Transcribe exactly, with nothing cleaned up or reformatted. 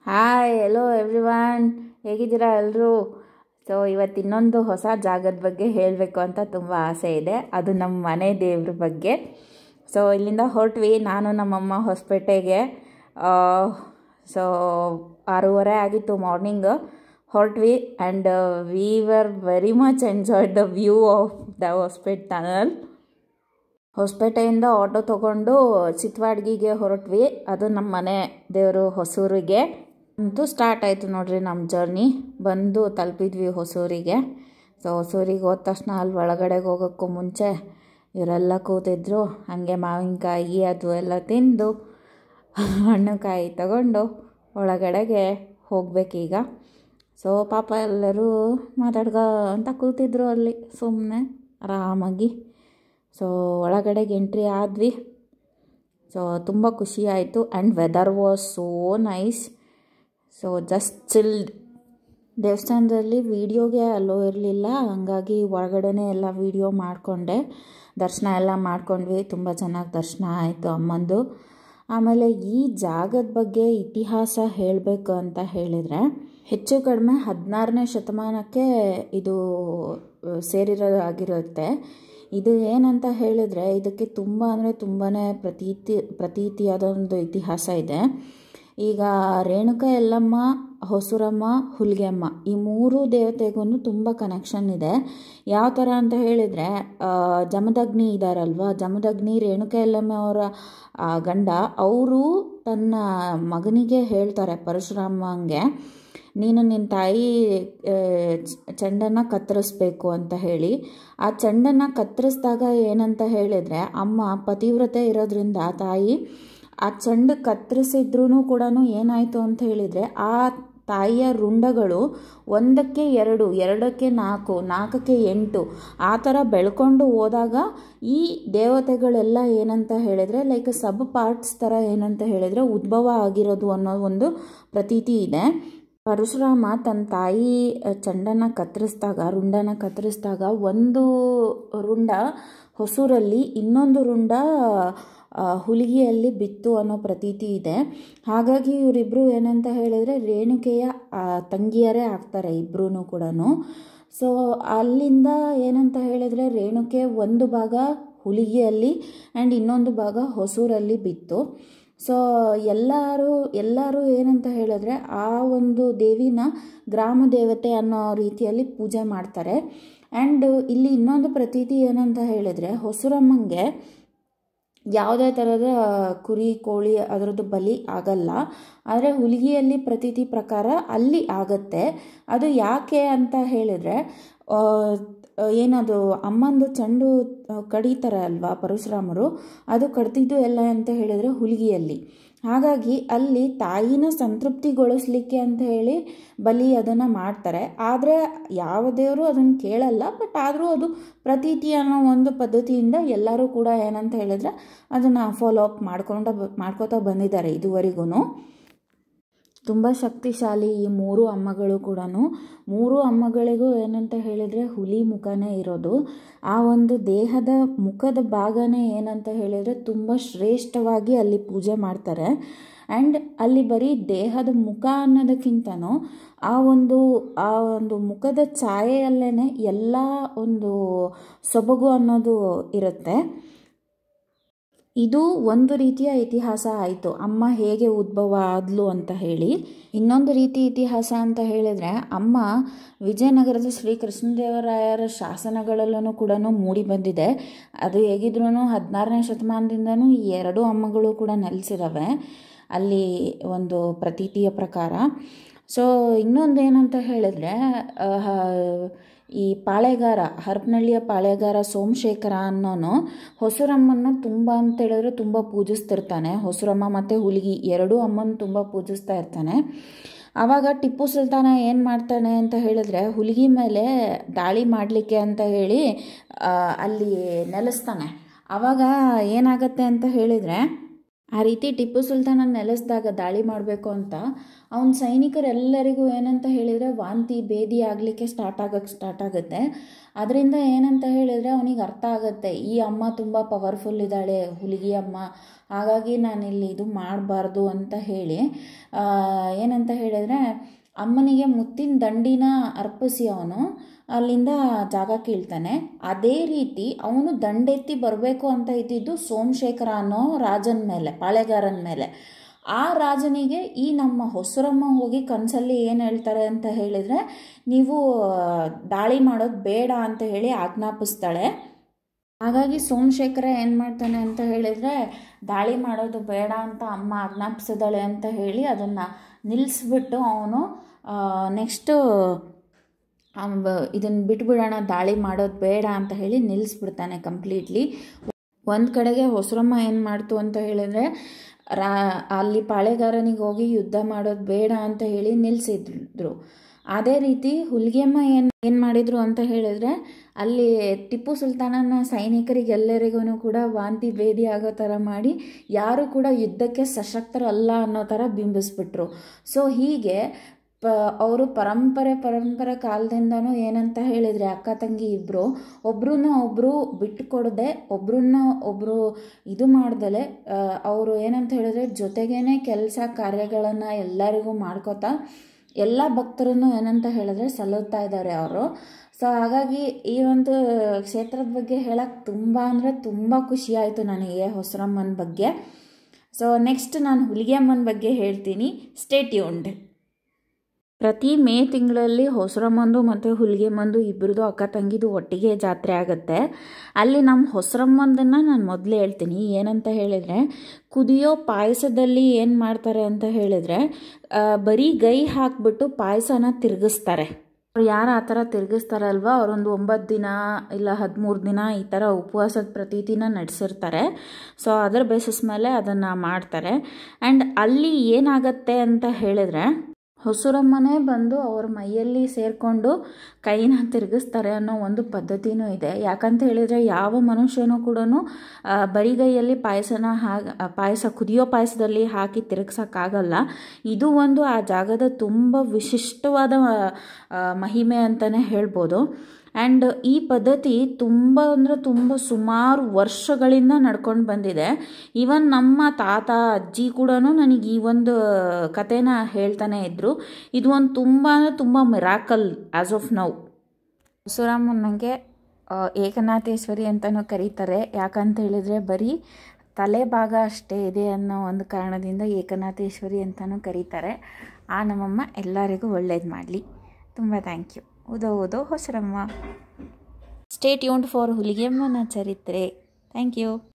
Hi hello everyone, ಹೇಗಿದ್ದೀರಾ ಎಲ್ಲರೂ? So ಇವತ್ತು ಇನ್ನೊಂದು ಹೊಸ ಜಾಗದ ಬಗ್ಗೆ ಹೇಳಬೇಕು ಅಂತ ತುಂಬ ಆಸೆ ಇದೆ. ಅದು ನಮ್ಮ ಮನೆ ದೇವ್ರ ಬಗ್ಗೆ. ಸೊ ಇಲ್ಲಿಂದ ಹೊರಟ್ವಿ ನಾನು ನಮ್ಮಮ್ಮ ಹೊಸಪೇಟೆಗೆ. ಸೊ ಆರೂವರೆ ಆಗಿತ್ತು ಮಾರ್ನಿಂಗ್ ಹೊರಟ್ವಿ. And we were very much enjoyed the view of the Hosapete tunnel. ಹೊಸಪೇಟೆಯಿಂದ ಆಟೋ ತೊಗೊಂಡು ಚಿತ್ತವಾಡ್ಗಿಗೆ ಹೊರಟ್ವಿ. ಅದು ನಮ್ಮ ಮನೆ ದೇವರು ಹೊಸೂರಿಗೆ ಅಂತೂ ಸ್ಟಾರ್ಟ್ ಆಯಿತು ನೋಡ್ರಿ ನಮ್ಮ ಜರ್ನಿ. ಬಂದು ತಲುಪಿದ್ವಿ ಹೊಸೂರಿಗೆ. ಸೊ ಹೊಸೂರಿಗೆ ಹೋದ ತಕ್ಷಣ ಅಲ್ಲಿ ಒಳಗಡೆಗೆ ಹೋಗೋಕ್ಕೂ ಮುಂಚೆ ಇವರೆಲ್ಲ ಕೂತಿದ್ರು. ಹಾಗೆ ಮಾವಿನಕಾಯಿ ಅದು ಎಲ್ಲ ತಿಂದು ಹಣ್ಣುಕಾಯಿ ತಗೊಂಡು ಒಳಗಡೆಗೆ ಹೋಗ್ಬೇಕೀಗ. ಸೊ ಪಾಪ ಎಲ್ಲರೂ ಮಾತಾಡ್ಕೊ ಅಂತ ಕೂತಿದ್ರು ಅಲ್ಲಿ ಸುಮ್ಮನೆ ಆರಾಮಾಗಿ. ಸೊ ಒಳಗಡೆಗೆ ಎಂಟ್ರಿ ಆದ್ವಿ. ಸೊ ತುಂಬ ಖುಷಿ ಆಯಿತು. And weather was so nice. So just chilled. ದೇವಸ್ಥಾನದಲ್ಲಿ ವೀಡಿಯೋಗೆ ಅಲ್ಲೋ ಇರಲಿಲ್ಲ, ಹಾಗಾಗಿ ಹೊರಗಡೆನೇ ಎಲ್ಲ ವೀಡಿಯೋ ಮಾಡಿಕೊಂಡೆ. ದರ್ಶನ ಎಲ್ಲ ಮಾಡ್ಕೊಂಡ್ವಿ. ತುಂಬ ಚೆನ್ನಾಗಿ ದರ್ಶನ ಆಯಿತು ಅಮ್ಮಂದು. ಆಮೇಲೆ ಈ ಜಾಗದ ಬಗ್ಗೆ ಇತಿಹಾಸ ಹೇಳಬೇಕು ಅಂತ ಹೇಳಿದರೆ, ಹೆಚ್ಚು ಕಡಿಮೆ ಹದಿನಾರನೇ ಶತಮಾನಕ್ಕೆ ಇದು ಸೇರಿರೋದಾಗಿರುತ್ತೆ. ಇದು ಏನಂತ ಹೇಳಿದರೆ, ಇದಕ್ಕೆ ತುಂಬ ಅಂದರೆ ತುಂಬಾ ಪ್ರತೀತಿ ಪ್ರತೀತಿಯಾದ ಒಂದು ಇತಿಹಾಸ ಇದೆ. ಈಗ ರೇಣುಕಾ ಯಲ್ಲಮ್ಮ, ಹೊಸೂರಮ್ಮ, ಹುಲಿಗೆಮ್ಮ ಈ ಮೂರು ದೇವತೆಗೂ ತುಂಬ ಕನೆಕ್ಷನ್ ಇದೆ. ಯಾವ ಥರ ಅಂತ ಹೇಳಿದರೆ, ಜಮದಗ್ನಿ ಇದ್ದಾರಲ್ವ, ಜಮದಗ್ನಿ ರೇಣುಕಾ ಯಲ್ಲಮ್ಮ ಅವರ ಗಂಡ. ಅವರು ತನ್ನ ಮಗನಿಗೆ ಹೇಳ್ತಾರೆ ಪರಶುರಾಮಂಗೆ, ನೀನು ನಿನ್ನ ತಾಯಿ ಚೆಂಡನ್ನು ಕತ್ತರಿಸ್ಬೇಕು ಅಂತ ಹೇಳಿ. ಆ ಚೆಂಡನ್ನು ಕತ್ತರಿಸಿದಾಗ ಏನಂತ ಹೇಳಿದರೆ, ಅಮ್ಮ ಪತಿವ್ರತೆ ಇರೋದ್ರಿಂದ ತಾಯಿ ಆ ಚೆಂಡು ಕತ್ತರಿಸಿದ್ರೂ ಕೂಡ ಏನಾಯಿತು ಅಂತ ಹೇಳಿದರೆ, ಆ ತಾಯಿಯ ರುಂಡಗಳು ಒಂದಕ್ಕೆ ಎರಡು, ಎರಡಕ್ಕೆ ನಾಲ್ಕು, ನಾಲ್ಕಕ್ಕೆ ಎಂಟು ಆ ಥರ ಬೆಳ್ಕೊಂಡು ಹೋದಾಗ ಈ ದೇವತೆಗಳೆಲ್ಲ ಏನಂತ ಹೇಳಿದರೆ ಲೈಕ್ ಸಬ್ ಪಾರ್ಟ್ಸ್ ಥರ ಏನಂತ ಹೇಳಿದರೆ ಉದ್ಭವ ಆಗಿರೋದು ಅನ್ನೋ ಒಂದು ಪ್ರತೀತಿ ಇದೆ. ಪರಶುರಾಮ ತನ್ನ ತಾಯಿ ಚೆಂಡನ್ನು ಕತ್ತರಿಸಿದಾಗ, ರುಂಡನ ಕತ್ತರಿಸಿದಾಗ ಒಂದು ರುಂಡ ಹೊಸೂರಲ್ಲಿ, ಇನ್ನೊಂದು ರುಂಡ ಹುಲಿಗೆಯಲ್ಲಿ ಬಿತ್ತು ಅನ್ನೋ ಪ್ರತೀತಿ ಇದೆ. ಹಾಗಾಗಿ ಇವರಿಬ್ಬರು ಏನಂತ ಹೇಳಿದರೆ ರೇಣುಕೆಯ ತಂಗಿಯರೇ ಆಗ್ತಾರೆ ಇಬ್ಬರೂ ಕೂಡ. ಸೊ ಅಲ್ಲಿಂದ ಏನಂತ ಹೇಳಿದರೆ ರೇಣುಕೆ ಒಂದು ಭಾಗ ಹುಲಿಗೆಯಲ್ಲಿ ಆ್ಯಂಡ್ ಇನ್ನೊಂದು ಭಾಗ ಹೊಸೂರಲ್ಲಿ ಬಿತ್ತು. ಸೊ ಎಲ್ಲರೂ ಎಲ್ಲರೂ ಏನಂತ ಹೇಳಿದ್ರೆ ಆ ಒಂದು ದೇವಿನ ಗ್ರಾಮ ದೇವತೆ ಅನ್ನೋ ರೀತಿಯಲ್ಲಿ ಪೂಜೆ ಮಾಡ್ತಾರೆ. ಆ್ಯಂಡ್ ಇಲ್ಲಿ ಇನ್ನೊಂದು ಪ್ರತೀತಿ ಏನಂತ ಹೇಳಿದರೆ, ಹೊಸೂರಮ್ಮಂಗೆ ಯಾವುದೇ ಥರದ ಕುರಿ ಕೋಳಿ ಅದರದ್ದು ಬಲಿ ಆಗಲ್ಲ. ಆದರೆ ಹುಲಿಗೆಯಲ್ಲಿ ಪ್ರತೀತಿ ಪ್ರಕಾರ ಅಲ್ಲಿ ಆಗತ್ತೆ. ಅದು ಯಾಕೆ ಅಂತ ಹೇಳಿದರೆ, ಏನದು ಅಮ್ಮಂದು ಚೆಂಡು ಕಡಿತಾರೆ ಅಲ್ವಾ ಪರಶುರಾಮರು, ಅದು ಕಡ್ತಿದ್ದು ಎಲ್ಲ ಅಂತ ಹೇಳಿದರೆ ಹುಲಿಗೆಯಲ್ಲಿ. ಹಾಗಾಗಿ ಅಲ್ಲಿ ತಾಯಿನ ಸಂತೃಪ್ತಿಗೊಳಿಸ್ಲಿಕ್ಕೆ ಅಂತ ಹೇಳಿ ಬಲಿ ಅದನ್ನು ಮಾಡ್ತಾರೆ. ಆದರೆ ಯಾವ ದೇವರು ಅದನ್ನು ಕೇಳಲ್ಲ. ಬಟ್ ಆದರೂ ಅದು ಪ್ರತೀತಿ ಅನ್ನೋ ಒಂದು ಪದ್ಧತಿಯಿಂದ ಎಲ್ಲರೂ ಕೂಡ ಏನಂತ ಹೇಳಿದ್ರೆ ಅದನ್ನು ಫಾಲೋ ಅಪ್ ಮಾಡ್ಕೊಂಡು ಮಾಡ್ಕೋತಾ ಬಂದಿದ್ದಾರೆ ಇದುವರೆಗೂ. ತುಂಬ ಶಕ್ತಿಶಾಲಿ ಈ ಮೂರು ಅಮ್ಮಗಳು ಕೂಡ. ಮೂರು ಅಮ್ಮಗಳಿಗೂ ಏನಂತ ಹೇಳಿದರೆ ಹುಲಿ ಮುಖನೇ ಇರೋದು. ಆ ಒಂದು ದೇಹದ ಮುಖದ ಭಾಗನೇ ಏನಂತ ಹೇಳಿದರೆ ತುಂಬ ಶ್ರೇಷ್ಠವಾಗಿ ಅಲ್ಲಿ ಪೂಜೆ ಮಾಡ್ತಾರೆ. ಆ್ಯಂಡ್ ಅಲ್ಲಿ ಬರೀ ದೇಹದ ಮುಖ ಅನ್ನೋದಕ್ಕಿಂತನೂ ಆ ಒಂದು ಆ ಒಂದು ಮುಖದ ಛಾಯೆಯಲ್ಲೇ ಎಲ್ಲ ಒಂದು ಸೊಬಗು ಅನ್ನೋದು ಇರುತ್ತೆ. ಇದು ಒಂದು ರೀತಿಯ ಇತಿಹಾಸ ಆಯಿತು, ಅಮ್ಮ ಹೇಗೆ ಉದ್ಭವ ಆದ್ಲು ಅಂತ ಹೇಳಿ. ಇನ್ನೊಂದು ರೀತಿ ಇತಿಹಾಸ ಅಂತ ಹೇಳಿದರೆ, ಅಮ್ಮ ವಿಜಯನಗರದ ಶ್ರೀ ಕೃಷ್ಣದೇವರಾಯರ ಶಾಸನಗಳಲ್ಲೂ ಕೂಡ ಮೂಡಿ ಬಂದಿದೆ. ಅದು ಹೇಗಿದ್ರೂ ಹದಿನಾರನೇ ಶತಮಾನದಿಂದನೂ ಈ ಎರಡು ಅಮ್ಮಗಳು ಕೂಡ ನೆಲೆಸಿದ್ದಾವೆ ಅಲ್ಲಿ ಒಂದು ಪ್ರತೀತಿಯ ಪ್ರಕಾರ. ಸೊ ಇನ್ನೊಂದು ಏನಂತ ಹೇಳಿದರೆ, ಈ ಪಾಳೆಗಾರ, ಹರಪನಹಳ್ಳಿಯ ಪಾಳೆಗಾರ ಸೋಮಶೇಖರ ಅನ್ನೋನು ಹೊಸೂರಮ್ಮನ ತುಂಬ ಅಂತ ಹೇಳಿದ್ರೆ ತುಂಬ ಪೂಜಿಸ್ತಿರ್ತಾನೆ. ಹೊಸೂರಮ್ಮ ಮತ್ತು ಹುಲಿಗಿ ಎರಡೂ ಅಮ್ಮನ ತುಂಬ ಪೂಜಿಸ್ತಾ ಇರ್ತಾನೆ. ಆವಾಗ ಟಿಪ್ಪು ಸುಲ್ತಾನ ಏನು ಮಾಡ್ತಾನೆ ಅಂತ ಹೇಳಿದ್ರೆ, ಹುಲಿಗಿ ಮೇಲೆ ದಾಳಿ ಮಾಡಲಿಕ್ಕೆ ಅಂತ ಹೇಳಿ ಅಲ್ಲಿ ನೆಲೆಸ್ತಾನೆ. ಆವಾಗ ಏನಾಗತ್ತೆ ಅಂತ ಹೇಳಿದರೆ, ಆ ರೀತಿ ಟಿಪ್ಪು ಸುಲ್ತಾನ ನೆಲೆಸಿದಾಗ ದಾಳಿ ಮಾಡಬೇಕು ಅಂತ ಅವನ ಸೈನಿಕರೆಲ್ಲರಿಗೂ ಏನಂತ ಹೇಳಿದರೆ ವಾಂತಿ ಭೇದಿ ಆಗಲಿಕ್ಕೆ ಸ್ಟಾರ್ಟ್ ಆಗೋಕ್ಕೆ ಸ್ಟಾರ್ಟ್ ಆಗುತ್ತೆ. ಅದರಿಂದ ಏನಂತ ಹೇಳಿದರೆ ಅವನಿಗೆ ಅರ್ಥ ಆಗುತ್ತೆ, ಈ ಅಮ್ಮ ತುಂಬ ಪವರ್ಫುಲ್ ಇದ್ದಾಳೆ, ಹುಲಿಗೆ ಅಮ್ಮ, ಹಾಗಾಗಿ ನಾನಿಲ್ಲಿ ಇದು ಮಾಡಬಾರ್ದು ಅಂತ ಹೇಳಿ ಏನಂತ ಹೇಳಿದರೆ ಅಮ್ಮನಿಗೆ ಮುತ್ತಿನ ದಂಡಿನ ಅರ್ಪಿಸಿ ಅವನು ಅಲ್ಲಿಂದ ಜಾಗ ಕೀಳ್ತಾನೆ. ಅದೇ ರೀತಿ ಅವನು ದಂಡೆತ್ತಿ ಬರಬೇಕು ಅಂತ ಇದ್ದಿದ್ದು ಸೋಮಶೇಖರ ಅನ್ನೋ ರಾಜನ ಮೇಲೆ, ಪಾಳೆಗಾರನ ಮೇಲೆ. ಆ ರಾಜನಿಗೆ ಈ ನಮ್ಮ ಹೊಸರಮ್ಮ ಹೋಗಿ ಕನಸಲ್ಲಿ ಏನು ಹೇಳ್ತಾರೆ ಅಂತ ಹೇಳಿದರೆ, ನೀವು ದಾಳಿ ಮಾಡೋದು ಬೇಡ ಅಂತ ಹೇಳಿ ಆಜ್ಞಾಪಿಸ್ತಾಳೆ. ಹಾಗಾಗಿ ಸೋಮಶೇಖರ ಏನು ಮಾಡ್ತಾನೆ ಅಂತ ಹೇಳಿದರೆ, ದಾಳಿ ಮಾಡೋದು ಬೇಡ ಅಂತ ಅಮ್ಮ ಆಜ್ಞಾಪಿಸಿದಾಳೆ ಅಂತ ಹೇಳಿ ಅದನ್ನು ನಿಲ್ಲಿಸ್ಬಿಟ್ಟು ಅವನು ನೆಕ್ಸ್ಟು ಇದನ್ನು ಬಿಟ್ಬಿಡೋಣ, ದಾಳಿ ಮಾಡೋದು ಬೇಡ ಅಂತ ಹೇಳಿ ನಿಲ್ಲಿಸ್ಬಿಡ್ತಾನೆ ಕಂಪ್ಲೀಟ್ಲಿ. ಒಂದು ಕಡೆಗೆ ಹೊಸರಮ್ಮ ಏನು ಮಾಡ್ತು ಅಂತ ಹೇಳಿದರೆ, ರಾ ಅಲ್ಲಿ ಪಾಳೆಗಾರನಿಗೆ ಹೋಗಿ ಯುದ್ಧ ಮಾಡೋದು ಬೇಡ ಅಂತ ಹೇಳಿ ನಿಲ್ಲಿಸಿದ್ರು. ಅದೇ ರೀತಿ ಹುಲಿಗೆಮ್ಮ ಏನು ಏನು ಮಾಡಿದರು ಅಂತ ಹೇಳಿದರೆ, ಅಲ್ಲಿ ಟಿಪ್ಪು ಸುಲ್ತಾನನ ಸೈನಿಕರಿಗೆಲ್ಲರಿಗೂ ಕೂಡ ವಾಂತಿ ಭೇದಿ ಆಗೋ ಥರ ಮಾಡಿ ಯಾರು ಕೂಡ ಯುದ್ಧಕ್ಕೆ ಸಶಕ್ತರಲ್ಲ ಅನ್ನೋ ಥರ ಬಿಂಬಿಸ್ಬಿಟ್ರು. ಸೊ ಹೀಗೆ ಪ ಅವರು ಪರಂಪರೆ ಪರಂಪರೆ ಕಾಲದಿಂದನೂ ಏನಂತ ಹೇಳಿದರೆ ಅಕ್ಕ ತಂಗಿ ಇಬ್ಬರು ಒಬ್ರನ್ನ ಒಬ್ಬರು ಬಿಟ್ಟುಕೊಡದೆ, ಒಬ್ರನ್ನ ಒಬ್ಬರು ಇದು ಮಾಡ್ದಲೆ ಅವರು ಏನಂತ ಹೇಳಿದರೆ ಜೊತೆಗೇ ಕೆಲಸ ಕಾರ್ಯಗಳನ್ನು ಎಲ್ಲರಿಗೂ ಮಾಡ್ಕೋತಾ ಎಲ್ಲ ಭಕ್ತರನ್ನು ಏನಂತ ಹೇಳಿದ್ರೆ ಸಲ್ಲುತ್ತಾ ಇದ್ದಾರೆ ಅವರು. ಸೊ ಹಾಗಾಗಿ ಈ ಒಂದು ಕ್ಷೇತ್ರದ ಬಗ್ಗೆ ಹೇಳಕ್ಕೆ ತುಂಬ ಅಂದರೆ ತುಂಬ ಖುಷಿಯಾಯಿತು ನನಗೆ ಹೊಸರಮ್ಮನ ಬಗ್ಗೆ. ಸೊ ನೆಕ್ಸ್ಟ್ ನಾನು ಹುಲಿಗೆಮ್ಮನ ಬಗ್ಗೆ ಹೇಳ್ತೀನಿ, ಸ್ಟೇ ಟ್ಯೂನ್ಡ್. ಪ್ರತಿ ಮೇ ತಿಂಗಳಲ್ಲಿ ಹೊಸರಮ್ಮಂದು ಮತ್ತು ಹುಲಿಗೆಮ್ಮಂದು ಇಬ್ಬರದು ಅಕ್ಕ ತಂಗಿದು ಒಟ್ಟಿಗೆ ಜಾತ್ರೆ ಆಗುತ್ತೆ. ಅಲ್ಲಿ ನಮ್ಮ ಹೊಸರಮ್ಮಂದನ್ನು ನಾನು ಮೊದಲೇ ಹೇಳ್ತೀನಿ. ಏನಂತ ಹೇಳಿದರೆ, ಕುದಿಯೋ ಪಾಯಸದಲ್ಲಿ ಏನು ಮಾಡ್ತಾರೆ ಅಂತ ಹೇಳಿದರೆ, ಬರೀ ಗೈ ಹಾಕಿಬಿಟ್ಟು ಪಾಯಸನ ತಿರುಗಿಸ್ತಾರೆ. ಅವ್ರು ಯಾರು ಆ ಥರ ತಿರುಗಿಸ್ತಾರಲ್ವ, ಅವರೊಂದು ಒಂಬತ್ತು ದಿನ ಇಲ್ಲ ಹದಿಮೂರು ದಿನ ಈ ಥರ ಉಪವಾಸದ ಪ್ರತೀತಿನ ನಡೆಸಿರ್ತಾರೆ. ಸೊ ಅದರ ಬೇಸಿಸ್ ಮೇಲೆ ಅದನ್ನು ಮಾಡ್ತಾರೆ. ಆ್ಯಂಡ್ ಅಲ್ಲಿ ಏನಾಗತ್ತೆ ಅಂತ ಹೇಳಿದರೆ, ಹೊಸರಮ್ಮನೇ ಬಂದು ಅವ್ರ ಮೈಯಲ್ಲಿ ಸೇರಿಕೊಂಡು ಕೈನ ತಿರುಗಿಸ್ತಾರೆ ಅನ್ನೋ ಒಂದು ಪದ್ಧತಿನೂ ಇದೆ. ಯಾಕಂತ ಹೇಳಿದರೆ ಯಾವ ಮನುಷ್ಯನೂ ಕೂಡ ಬರಿಗೈಯಲ್ಲಿ ಪಾಯಸನ ಹಾಗೆ ಪಾಯಸ ಕುದಿಯೋ ಪಾಯಸದಲ್ಲಿ ಹಾಕಿ ತಿರುಗ್ಸೋಕ್ಕಾಗಲ್ಲ. ಇದು ಒಂದು ಆ ಜಾಗದ ತುಂಬ ವಿಶಿಷ್ಟವಾದ ಮಹಿಮೆ ಅಂತಲೇ ಹೇಳ್ಬೋದು. ಆ್ಯಂಡ್ ಈ ಪದ್ಧತಿ ತುಂಬ ಅಂದರೆ ತುಂಬ ಸುಮಾರು ವರ್ಷಗಳಿಂದ ನಡ್ಕೊಂಡು ಬಂದಿದೆ. ಈವನ್ ನಮ್ಮ ತಾತ ಅಜ್ಜಿ ಕೂಡ ನನಗೆ ಈ ಒಂದು ಕಥೆನ ಹೇಳ್ತಾನೆ ಇದ್ದರು. ಇದು ಒಂದು ತುಂಬ ಅಂದರೆ ತುಂಬ ಮಿರಾಕಲ್ ಆ್ಯಸ್ ಆಫ್ ನೌ. ಹೊಸರಮ್ಮನಿಗೆ ಏಕನಾಥೇಶ್ವರಿ ಅಂತಲೂ ಕರೀತಾರೆ. ಯಾಕಂತ ಹೇಳಿದರೆ ಬರೀ ತಲೆ ಭಾಗ ಅಷ್ಟೇ ಇದೆ ಅನ್ನೋ ಒಂದು ಕಾರಣದಿಂದ ಏಕನಾಥೇಶ್ವರಿ ಅಂತಲೂ ಕರೀತಾರೆ. ಆ ನಮ್ಮಮ್ಮ ಎಲ್ಲರಿಗೂ ಒಳ್ಳೇದು ಮಾಡಲಿ. ತುಂಬ ಥ್ಯಾಂಕ್ ಯು. ಉದೋ ಉದೋ ಹೊಸರಮ್ಮ. ಸ್ಟೇ ಟ್ಯೂನ್ಡ್ ಫಾರ್ ಹುಲಿಗೆಮ್ಮನ ಚರಿತ್ರೆ. Thank you.